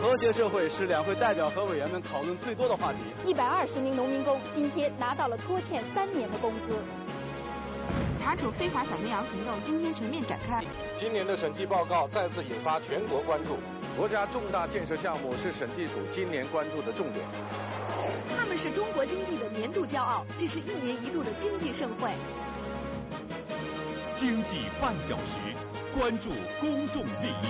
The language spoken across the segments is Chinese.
和谐社会是两会代表和委员们讨论最多的话题。 120名农民工今天拿到了拖欠3年的工资。 查处非法小绵羊行动今天全面展开。 今年的审计报告再次引发全国关注，国家重大建设项目是审计署今年关注的重点。 他们是中国经济的年度骄傲，这是1年1度的经济盛会。 经济半小时，关注公众利益。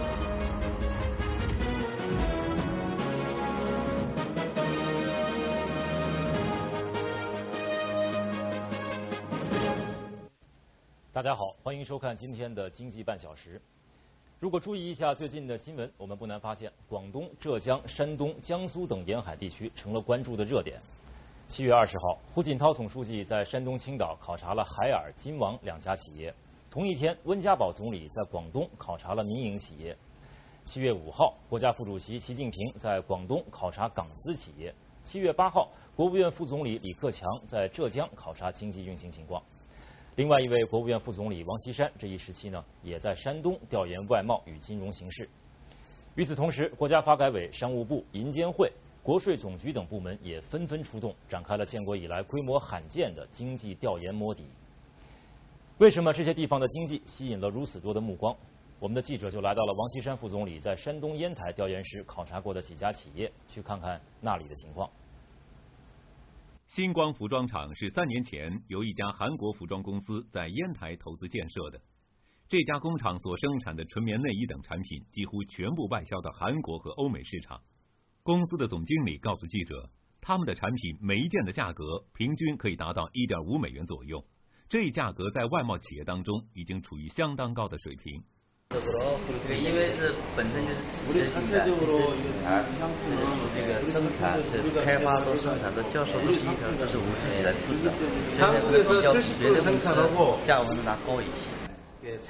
大家好，欢迎收看今天的经济半小时。如果注意一下最近的新闻，我们不难发现，广东、浙江、山东、江苏等沿海地区成了关注的热点。7月20号，胡锦涛总书记在山东青岛考察了海尔、金王2家企业。同一天，温家宝总理在广东考察了民营企业。7月5号，国家副主席习近平在广东考察港资企业。7月8号，国务院副总理李克强在浙江考察经济运行情况。另外一位国务院副总理王岐山这一时期呢，也在山东调研外贸与金融形势。与此同时，国家发改委、商务部、银监会、国税总局等部门也纷纷出动，展开了建国以来规模罕见的经济调研摸底。为什么这些地方的经济吸引了如此多的目光？我们的记者就来到了王岐山副总理在山东烟台调研时考察过的几家企业，去看看那里的情况。 星光服装厂是3年前由一家韩国服装公司在烟台投资建设的。这家工厂所生产的纯棉内衣等产品几乎全部外销到韩国和欧美市场。公司的总经理告诉记者，他们的产品每一件的价格平均可以达到1.5美元左右，这一价格在外贸企业当中已经处于相当高的水平。 因为是本身就是自己的生产，这个生产是开发到生产到销售的基础都是无自己来负责，现在比较别的公司价格能拿高一些。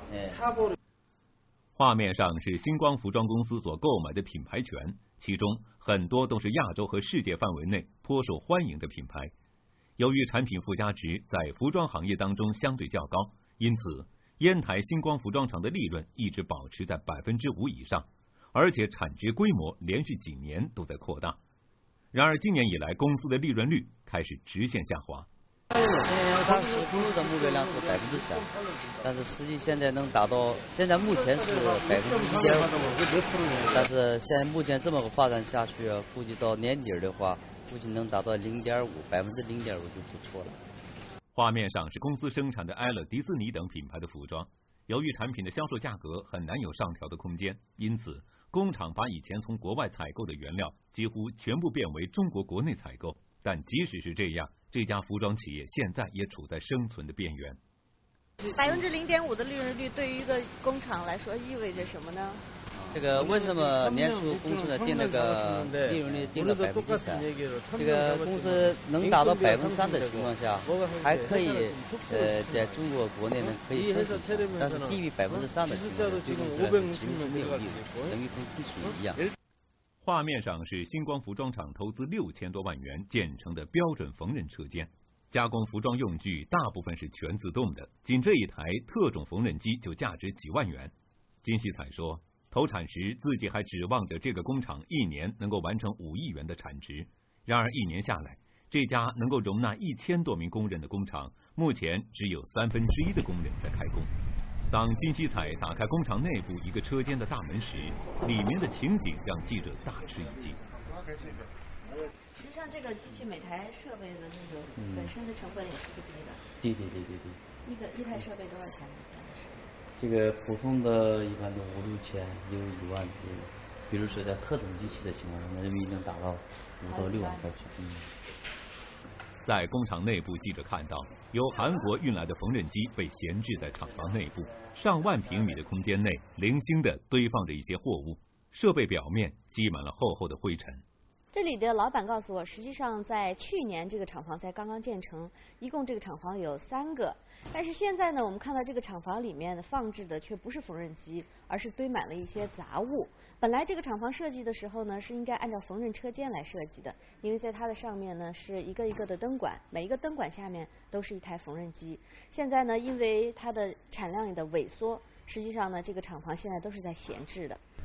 画面上是星光服装公司所购买的品牌权，其中很多都是亚洲和世界范围内颇受欢迎的品牌。由于产品附加值在服装行业当中相对较高，因此烟台星光服装厂的利润一直保持在5%以上，而且产值规模连续几年都在扩大。然而今年以来，公司的利润率开始直线下滑。 当时公司的目标量是3%，但是实际现在能达到，现在目前是1.5%，但是现在目前这么个发展下去，估计到年底的话，估计能达到0.5%，0.5%就不错了。 画面上是公司生产的埃勒、迪士尼等品牌的服装，由于产品的销售价格很难有上调的空间，因此工厂把以前从国外采购的原料几乎全部变为中国国内采购。但即使是这样，这家服装企业现在也处在生存的边缘。 0.5%的利润率对于一个工厂来说意味着什么呢？ 这个为什么年初公司呢定那个利润率定了3%？这个公司能达到3%的情况下，还可以在中国国内呢可以生存，但是低于3%的情况下，对公司来说几乎没有利润，等于跟亏损一样。 画面上是星光服装厂投资6000多万元建成的标准缝纫车间，加工服装用具大部分是全自动的，仅这一台特种缝纫机就价值几万元。金希彩说，投产时自己还指望着这个工厂1年能够完成5亿元的产值，然而1年下来，这家能够容纳1000多名工人的工厂，目前只有1/3的工人在开工。当金希彩打开工厂内部一个车间的大门时，里面的情景让记者大吃一惊。 实际上，这个机器每台设备的那个本身的成本也是不低的。 对。 一台设备多少钱？ 这个普通的一般都5、6千，也有1万多。比如说在特种机器的情况下，那人民币能达到5到6万块钱。 在工厂内部，记者看到由韩国运来的缝纫机被闲置在厂房内部，上万平米的空间内零星地堆放着一些货物，设备表面积满了厚厚的灰尘。 这里的老板告诉我，实际上在去年这个厂房才刚刚建成，一共这个厂房有3个。但是现在呢，我们看到这个厂房里面放置的却不是缝纫机，而是堆满了一些杂物。本来这个厂房设计的时候呢，是应该按照缝纫车间来设计的，因为在它的上面呢是一个一个的灯管，每一个灯管下面都是一台缝纫机。现在呢，因为它的产量的萎缩，实际上呢，这个厂房现在都是在闲置的。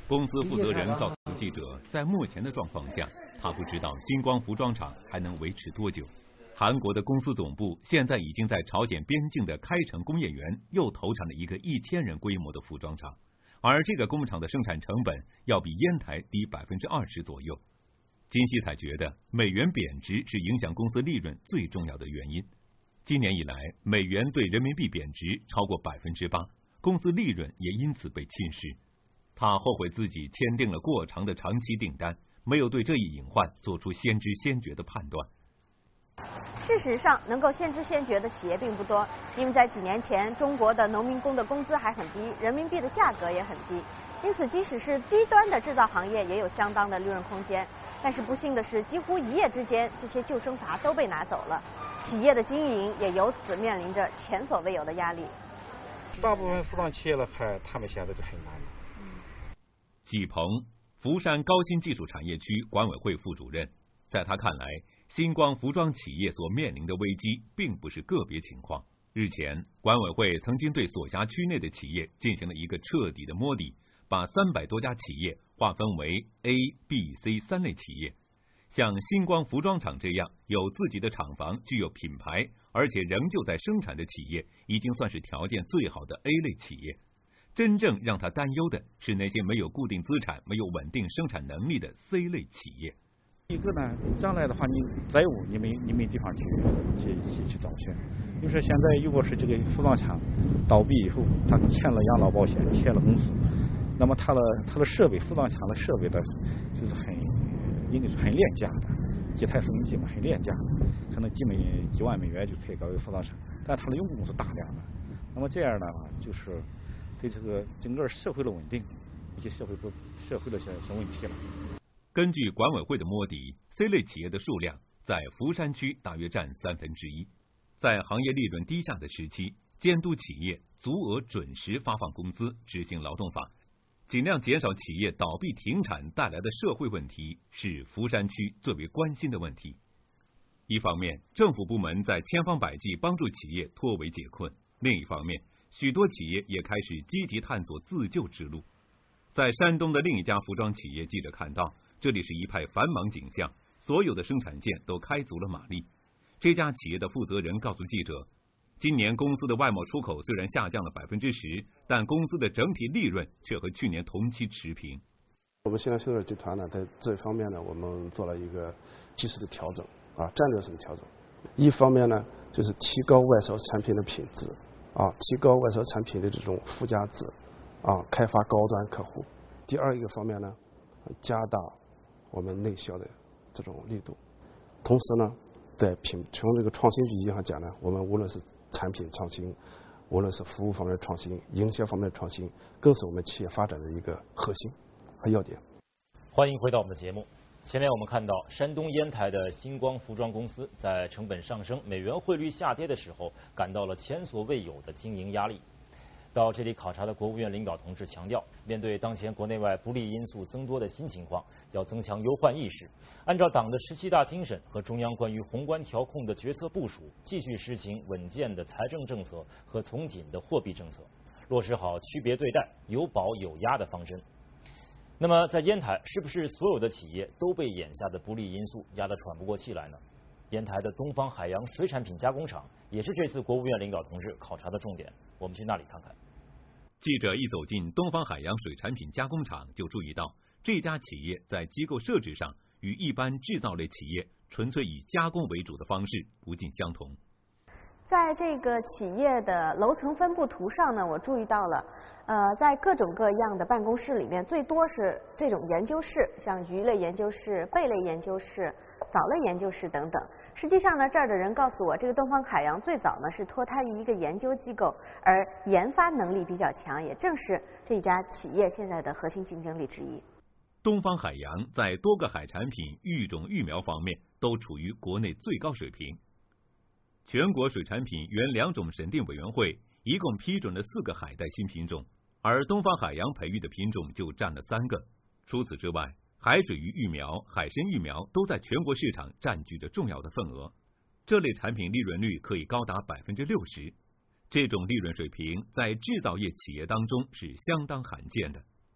公司负责人告诉记者，在目前的状况下，他不知道星光服装厂还能维持多久。韩国的公司总部现在已经在朝鲜边境的开城工业园又投产了一个1000人规模的服装厂，而这个工厂的生产成本要比烟台低20%左右。金希彩觉得美元贬值是影响公司利润最重要的原因。今年以来，美元对人民币贬值超过8%，公司利润也因此被侵蚀。他后悔自己签订了过长的长期订单，没有对这一隐患做出先知先觉的判断。 事实上，能够先知先觉的企业并不多，因为在几年前，中国的农民工的工资还很低，人民币的价格也很低，因此即使是低端的制造行业也有相当的利润空间。但是不幸的是，几乎一夜之间，这些救生筏都被拿走了，企业的经营也由此面临着前所未有的压力。 大部分服装企业了，他们现在就很难了。 纪鹏，福山高新技术产业区管委会副主任，在他看来，星光服装企业所面临的危机并不是个别情况。日前，管委会曾经对所辖区内的企业进行了一个彻底的摸底，把300多家企业划分为 A、B、C 3类企业。像星光服装厂这样有自己的厂房、具有品牌，而且仍旧在生产的企业，已经算是条件最好的 A 类企业。真正让他担忧的是那些没有固定资产、没有稳定生产能力的 C 类企业。 一个呢，将来的话，你债务你没地方去找去。比如说现在如果是这个服装厂倒闭以后，他欠了养老保险，欠了公司，那么他的设备，服装厂的设备的，就是应该是很廉价的，几台收音机嘛，很廉价的，可能几万美元就可以搞一个服装厂，但他的用工是大量的。那么这样的话，就是对这个整个社会的稳定以及社会的些问题了。 根据管委会的摸底 ，C 类企业的数量在福山区大约占1/3。在行业利润低下的时期，监督企业足额准时发放工资，执行劳动法，尽量减少企业倒闭停产带来的社会问题，是福山区最为关心的问题。一方面，政府部门在千方百计帮助企业脱围解困；另一方面，许多企业也开始积极探索自救之路。在山东的另一家服装企业，记者看到，这里是一派繁忙景象，所有的生产线都开足了马力。这家企业的负责人告诉记者，今年公司的外贸出口虽然下降了10%，但公司的整体利润却和去年同期持平。 我们新浪秀尔集团呢，在这方面呢，我们做了一个及时的调整战略性的调整。一方面呢，就是提高外销产品的品质提高外销产品的这种附加值开发高端客户。第二一个方面呢，加大我们内销的这种力度。同时呢，在从这个创新意义上讲呢，我们无论是产品创新，无论是服务方面的创新、营销方面的创新，更是我们企业发展的一个核心和要点。 欢迎回到我们的节目。前面我们看到，山东烟台的星光服装公司在成本上升、美元汇率下跌的时候，感到了前所未有的经营压力。到这里考察的国务院领导同志强调，面对当前国内外不利因素增多的新情况，要增强忧患意识，按照党的17大精神和中央关于宏观调控的决策部署，继续实行稳健的财政政策和从紧的货币政策，落实好区别对待、有保有压的方针。那么，在烟台，是不是所有的企业都被眼下的不利因素压得喘不过气来呢？烟台的东方海洋水产品加工厂也是这次国务院领导同志考察的重点，我们去那里看看。 记者一走进东方海洋水产品加工厂，就注意到这家企业在机构设置上与一般制造类企业纯粹以加工为主的方式不尽相同。 在这个企业的楼层分布图上呢，我注意到了，在各种各样的办公室里面，最多是这种研究室，像鱼类研究室、贝类研究室、藻类研究室等等。实际上呢，这儿的人告诉我，这个东方海洋最早呢是脱胎于一个研究机构，而研发能力比较强，也正是这家企业现在的核心竞争力之一。 东方海洋在多个海产品、育种、育苗方面都处于国内最高水平。全国水产品原2种审定委员会一共批准了4个海带新品种，而东方海洋培育的品种就占了3个。除此之外，海水鱼育苗、海参育苗都在全国市场占据着重要的份额，这类产品利润率可以高达60%。这种利润水平在制造业企业当中是相当罕见的。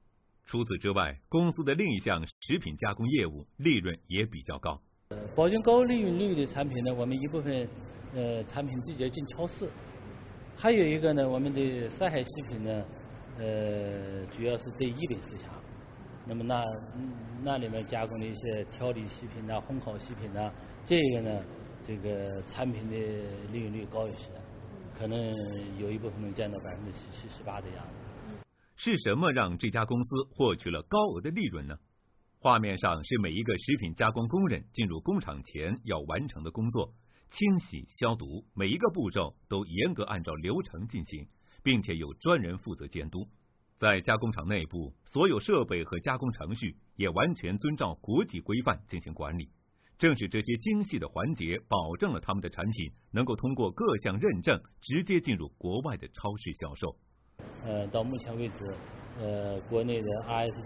除此之外，公司的另一项食品加工业务利润也比较高。 保证高利润率的产品呢，我们一部分产品直接进超市，还有一个呢，我们的山海食品呢，主要是对一本市场。那么那里面加工的一些调理食品啊、烘烤食品啊，这个呢，这个产品的利润率高一些，可能有一部分能占到17%、18%的样子。 是什么让这家公司获取了高额的利润呢？画面上是每一个食品加工工人进入工厂前要完成的工作，清洗、消毒，每一个步骤都严格按照流程进行，并且有专人负责监督。在加工厂内部，所有设备和加工程序也完全遵照国际规范进行管理。正是这些精细的环节，保证了他们的产品能够通过各项认证，直接进入国外的超市销售。 到目前为止，国内的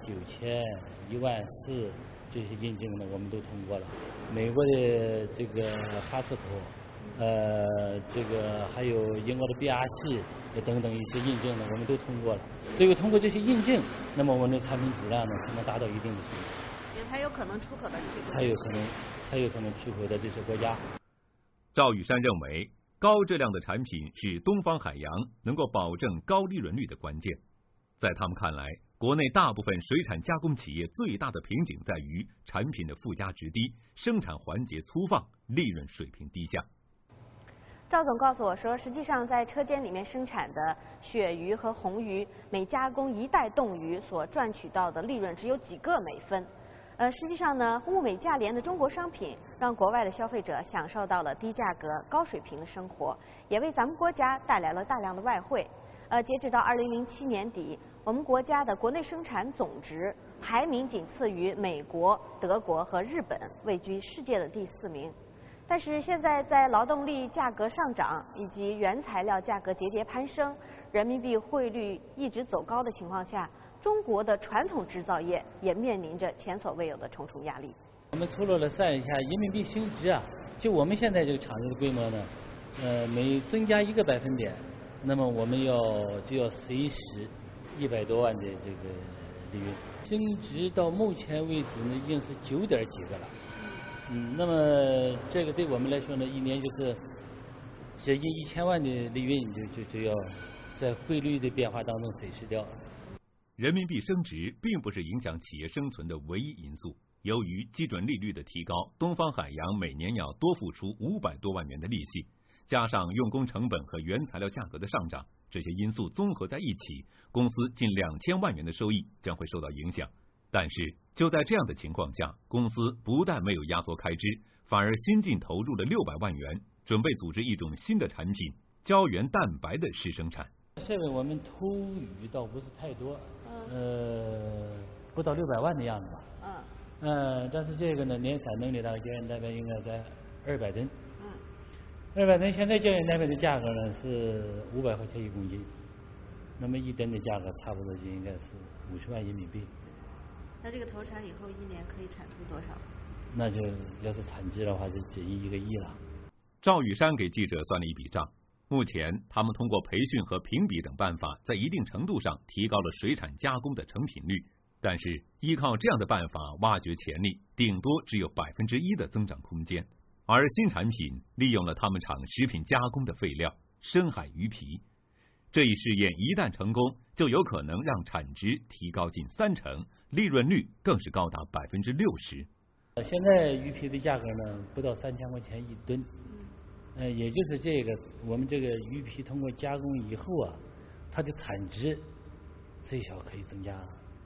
RS9000、14000这些认证呢，我们都通过了。美国的这个哈斯口，这个还有英国的 BRC 等等一些认证呢，我们都通过了。只有通过这些认证，那么我们的产品质量呢，才能达到一定的水平， 也才有可能出口到这些国家， 才有可能出口到这些国家。 赵玉山认为，高质量的产品是东方海洋能够保证高利润率的关键。在他们看来，国内大部分水产加工企业最大的瓶颈在于产品的附加值低，生产环节粗放，利润水平低下。 赵总告诉我说，实际上在车间里面生产的鳕鱼和红鱼，每加工一袋冻鱼所赚取到的利润只有几个美分。实际上呢，物美价廉的中国商品让国外的消费者享受到了低价格、高水平的生活，也为咱们国家带来了大量的外汇。截止到2007年底，我们国家的国内生产总值排名仅次于美国、德国和日本，位居世界的第4名。但是现在在劳动力价格上涨以及原材料价格节节攀升，人民币汇率一直走高的情况下，中国的传统制造业也面临着前所未有的重重压力。 我们粗略的算一下，人民币升值啊，就我们现在这个厂子的规模呢，每增加1个百分点，那么我们就要随时100多万的这个利润。升值到目前为止呢，已经是9点几个了。那么这个对我们来说呢，一年就是接近1000万的利润就要在汇率的变化当中损失掉了。 人民币升值并不是影响企业生存的唯一因素。由于基准利率的提高，东方海洋每年要多付出500多万元的利息，加上用工成本和原材料价格的上涨，这些因素综合在一起，公司近2000万元的收益将会受到影响。但是就在这样的情况下，公司不但没有压缩开支，反而新进投入了600万元，准备组织一种新的产品——胶原蛋白的试生产。 现在我们投余倒不是太多，不到600万的样子吧。但是这个呢，年产能力大概胶原蛋白应该在200吨。200吨，现在胶原蛋白的价格呢是500块钱1公斤，那么1吨的价格差不多就应该是50万人民币。 那这个投产以后1年可以产出多少？ 那就要是产值的话，就接近1个亿了。 赵玉山给记者算了一笔账，目前他们通过培训和评比等办法，在一定程度上提高了水产加工的成品率，但是依靠这样的办法挖掘潜力，顶多只有1%的增长空间。而新产品利用了他们厂食品加工的废料深海鱼皮，这一试验一旦成功，就有可能让产值提高近30%，利润率更是高达60%。 现在鱼皮的价格呢，不到3000块钱1吨，也就是这个我们这个鱼皮通过加工以后啊，它的产值最少可以增加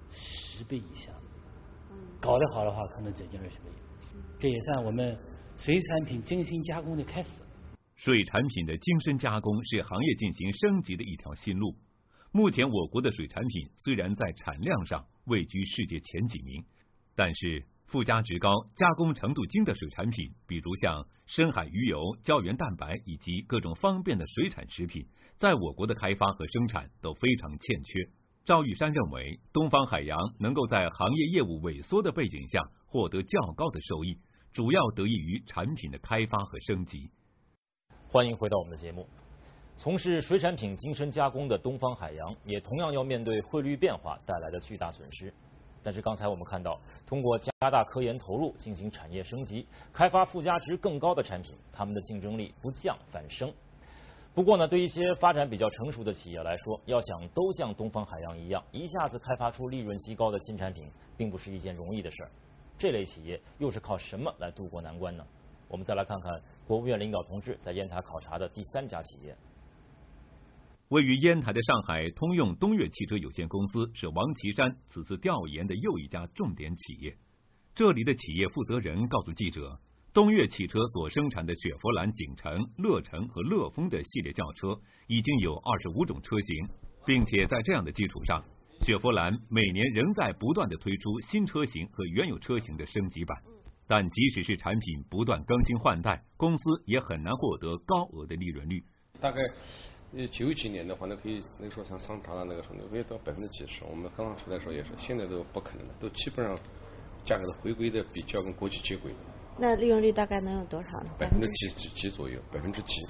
10倍以上，搞得好的话可能接近20倍。这也算我们水产品精深加工的开始。 水产品的精深加工是行业进行升级的一条新路。目前我国的水产品虽然在产量上位居世界前几名，但是附加值高、加工程度精的水产品，比如像深海鱼油、胶原蛋白以及各种方便的水产食品，在我国的开发和生产都非常欠缺。赵玉山认为，东方海洋能够在行业业务萎缩的背景下获得较高的收益，主要得益于产品的开发和升级。 欢迎回到我们的节目。 从事水产品精深加工的东方海洋也同样要面对汇率变化带来的巨大损失。但是刚才我们看到，通过加大科研投入进行产业升级，开发附加值更高的产品，他们的竞争力不降反升。不过呢，对一些发展比较成熟的企业来说，要想都像东方海洋一样，一下子开发出利润极高的新产品，并不是一件容易的事儿。这类企业又是靠什么来渡过难关呢？我们再来看看国务院领导同志在烟台考察的第3家企业。 位于烟台的上海通用东岳汽车有限公司是王岐山此次调研的又一家重点企业。这里的企业负责人告诉记者，东岳汽车所生产的雪佛兰景程、乐程和乐风的系列轿车已经有25种车型，并且在这样的基础上，雪佛兰每年仍在不断的推出新车型和原有车型的升级版。但即使是产品不断更新换代，公司也很难获得高额的利润率。 大概90几年的话，那可以那个时候像桑塔纳那个时候，可以到几十。我们刚刚出来的时候也是，现在都不可能了，都基本上价格的回归的比较跟国际接轨。 那利润率大概能有多少呢 ？几左右，几%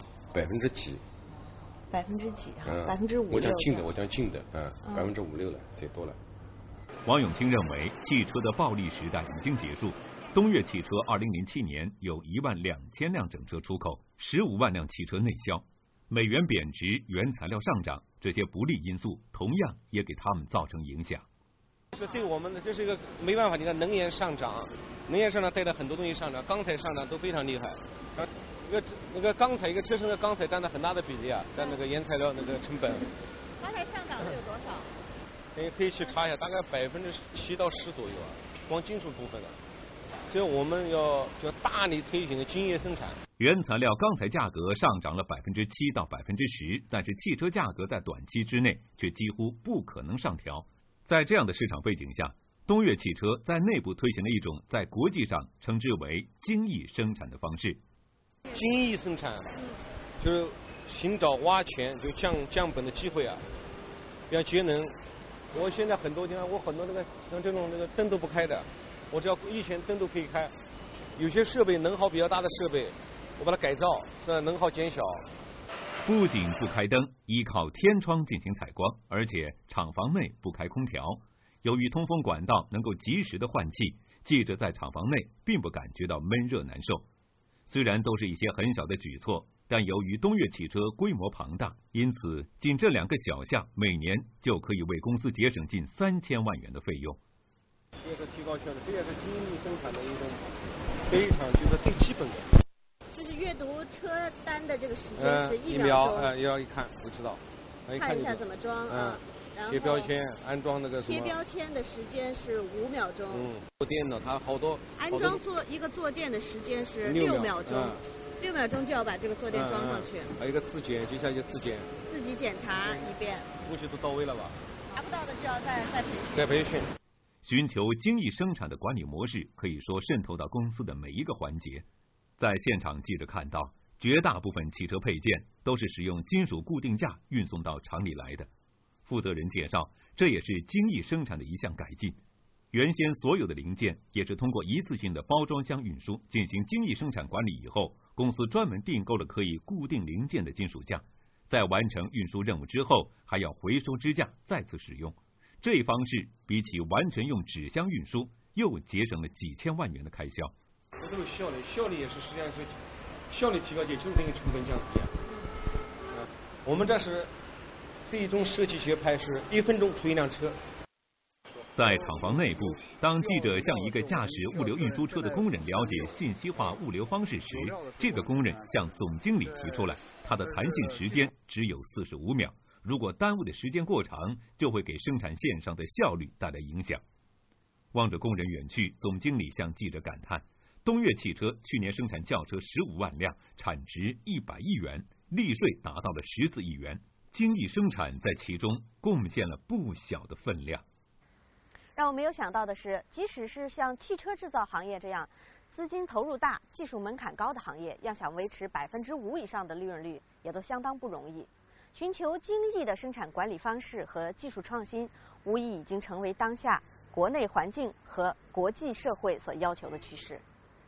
哈，5%-6%。我讲近的，5%-6%了，最多了。 王永清认为，汽车的暴利时代已经结束。东岳汽车2007年有12000辆整车出口，15万辆汽车内销。美元贬值、原材料上涨，这些不利因素同样也给他们造成影响。 这对我们的这是一个没办法，你看能源上涨带来很多东西上涨，钢材上涨都非常厉害。那个钢材，一个车身的钢材占了很大的比例啊，占那个原材料那个成本。 钢材上涨了有多少？ 可以去查一下，大概7%到10%左右啊，光金属部分的。所以我们要大力推行精益生产。 原材料钢材价格上涨了7%到10%，但是汽车价格在短期之内却几乎不可能上调。在这样的市场背景下，东岳汽车在内部推行了一种在国际上称之为精益生产的方式。 精益生产就是寻找挖潜就降本的机会啊，比较节能。我现在很多地方，我很多那个像这种那个灯都不开的。我只要以前灯都可以开，有些设备能耗比较大的设备，我把它改造，是能耗减小。 不仅不开灯，依靠天窗进行采光，而且厂房内不开空调。由于通风管道能够及时的换气，记者在厂房内并不感觉到闷热难受。虽然都是一些很小的举措，但由于东岳汽车规模庞大，因此仅这2个小项每年就可以为公司节省近3000万元的费用。 这也是提高效率，这也是精益生产的一种非常就是最基本的。 就是阅读车单的这个时间是1 秒钟。要一看就知道。 看一下怎么装啊。然后贴标签，安装那个什么。 贴标签的时间是5秒钟。 坐垫的它好多。 安装一个坐垫的时间是6秒钟。6秒钟就要把这个坐垫装上去。 还有一个自检，接下来就自检。 自己检查一遍。 东西都到位了吧？ 达不到的就要再培训。 再培训。 寻求精益生产的管理模式可以说渗透到公司的每一个环节。在现场，记者看到绝大部分汽车配件都是使用金属固定架运送到厂里来的。负责人介绍，这也是精益生产的一项改进。原先所有的零件也是通过一次性的包装箱运输，进行精益生产管理以后，公司专门订购了可以固定零件的金属架，在完成运输任务之后，还要回收支架再次使用。这一方式比起完全用纸箱运输，又节省了几千万元的开销。 这都是效率也是实际上是效率提高，也就是等于成本降低啊。我们这是最终设计学派是1分钟出一辆车。 在厂房内部，当记者向一个驾驶物流运输车的工人了解信息化物流方式时，这个工人向总经理提出来，他的弹性时间只有45秒。如果耽误的时间过长，就会给生产线上的效率带来影响。望着工人远去，总经理向记者感叹：东岳汽车去年生产轿车15万辆，产值100亿元，利税达到了14亿元，精益生产在其中贡献了不小的分量。 让我没有想到的是，即使是像汽车制造行业这样资金投入大、技术门槛高的行业，要想维持5%以上的利润率，也都相当不容易。寻求精益的生产管理方式和技术创新，无疑已经成为当下国内环境和国际社会所要求的趋势。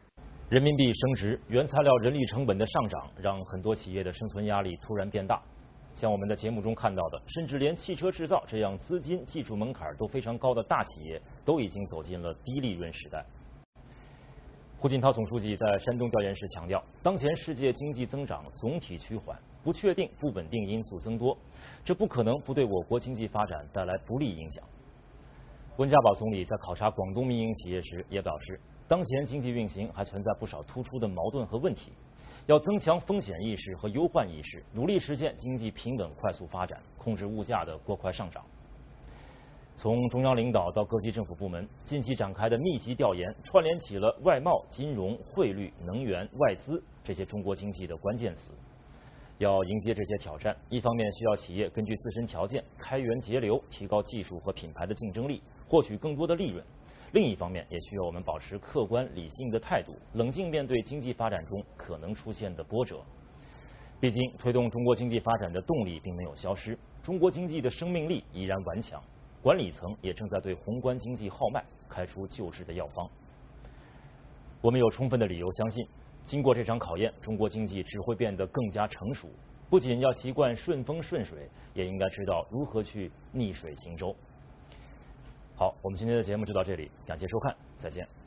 人民币升值，原材料、人力成本的上涨，让很多企业的生存压力突然变大。 像我们的节目中看到的，甚至连汽车制造这样资金、技术门槛都非常高的大企业，都已经走进了低利润时代。胡锦涛总书记在山东调研时强调，当前世界经济增长总体趋缓，不确定、不稳定因素增多，这不可能不对我国经济发展带来不利影响。温家宝总理在考察广东民营企业时也表示，当前经济运行还存在不少突出的矛盾和问题。要增强风险意识和忧患意识，努力实现经济平稳快速发展，控制物价的过快上涨。从中央领导到各级政府部门，近期展开的密集调研，串联起了外贸、金融、汇率、能源、外资这些中国经济的关键词。要迎接这些挑战，一方面需要企业根据自身条件开源节流，提高技术和品牌的竞争力，获取更多的利润。另一方面，也需要我们保持客观理性的态度，冷静面对经济发展中可能出现的波折。毕竟，推动中国经济发展的动力并没有消失，中国经济的生命力依然顽强。管理层也正在对宏观经济号脉开出救治的药方。我们有充分的理由相信，经过这场考验，中国经济只会变得更加成熟。不仅要习惯顺风顺水，也应该知道如何去逆水行舟。好，我们今天的节目就到这里，感谢收看，再见。